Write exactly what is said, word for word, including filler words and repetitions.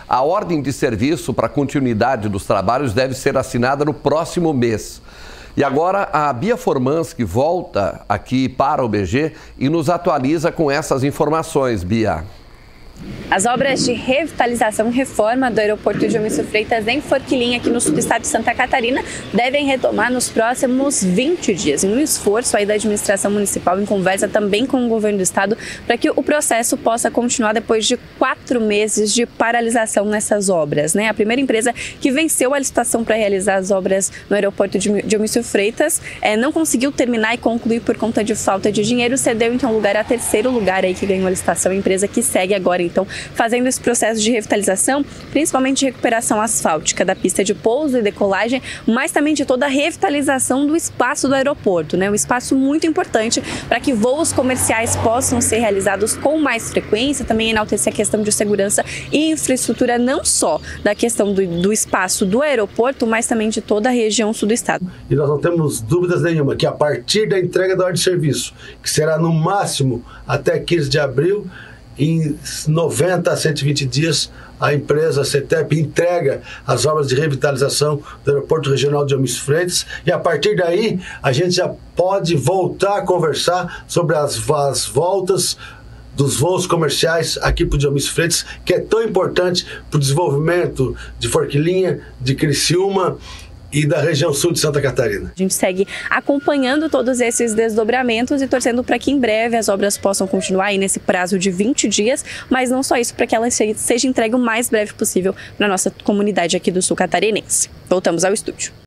A ordem de serviço para a continuidade dos trabalhos deve ser assinada no próximo mês. E agora a Bia Formanski volta aqui para o B G e nos atualiza com essas informações, Bia. As obras de revitalização e reforma do aeroporto de Omício Freitas em Forquilinha, aqui no sul do estado de Santa Catarina, devem retomar nos próximos vinte dias, em um esforço aí da administração municipal, em conversa também com o governo do estado, para que o processo possa continuar depois de quatro meses de paralisação nessas obras, né? A primeira empresa que venceu a licitação para realizar as obras no aeroporto de Omício Freitas é, não conseguiu terminar e concluir por conta de falta de dinheiro, cedeu então lugar a terceiro lugar aí que ganhou a licitação, a empresa que segue agora então fazendo esse processo de revitalização, principalmente de recuperação asfáltica da pista de pouso e decolagem, mas também de toda a revitalização do espaço do aeroporto, né? Um espaço muito importante para que voos comerciais possam ser realizados com mais frequência, também enaltecer a questão de segurança e infraestrutura, não só da questão do, do espaço do aeroporto, mas também de toda a região sul do estado. E nós não temos dúvidas nenhuma que a partir da entrega da ordem de serviço, que será no máximo até quinze de abril, em noventa a cento e vinte dias, a empresa CETEP entrega as obras de revitalização do aeroporto regional de Omício Freitas, e a partir daí a gente já pode voltar a conversar sobre as, as voltas dos voos comerciais aqui para o Omício Freitas, que é tão importante para o desenvolvimento de Forquilinha, de Criciúma e da região sul de Santa Catarina. A gente segue acompanhando todos esses desdobramentos e torcendo para que em breve as obras possam continuar aí nesse prazo de vinte dias, mas não só isso, para que ela seja entregue o mais breve possível para a nossa comunidade aqui do sul catarinense. Voltamos ao estúdio.